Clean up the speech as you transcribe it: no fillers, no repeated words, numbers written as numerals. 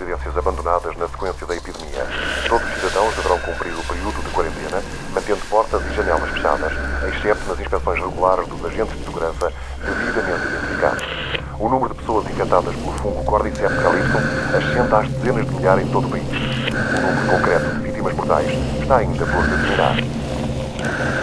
residências abandonadas na sequência da epidemia. Todos os cidadãos deverão cumprir o período de quarentena, mantendo portas e janelas fechadas, exceto nas inspeções regulares dos agentes de segurança devidamente identificados. O número de pessoas infectadas pelo fungo Cordyceps calypsum ascende às dezenas de milhares em todo o país. O número concreto de vítimas mortais está ainda por determinar.